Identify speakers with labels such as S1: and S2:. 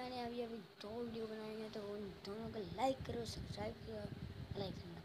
S1: मैंने अभी अभी 2 वीडियो बनाए हैं, तो उन दोनों को लाइक करो, सब्सक्राइब करो, लाइक